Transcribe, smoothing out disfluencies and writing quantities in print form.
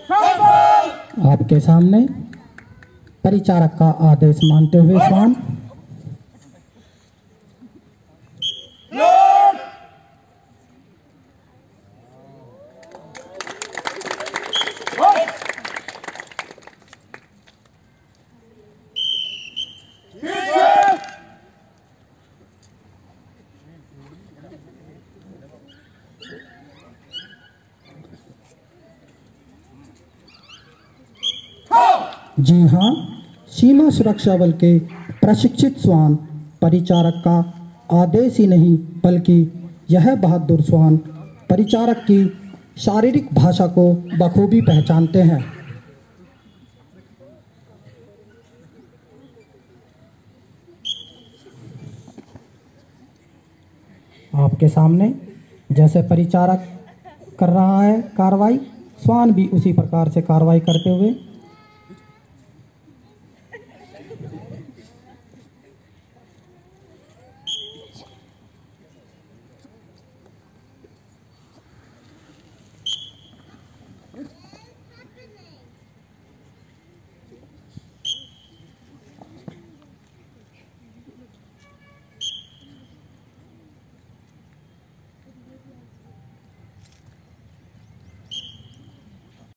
आपके सामने परिचारक का आदेश मानते हुए श्वान। जी हाँ, सीमा सुरक्षा बल के प्रशिक्षित श्वान परिचारक का आदेश ही नहीं बल्कि यह बहादुर श्वान परिचारक की शारीरिक भाषा को बखूबी पहचानते हैं। आपके सामने जैसे परिचारक कर रहा है कार्रवाई, श्वान भी उसी प्रकार से कार्रवाई करते हुए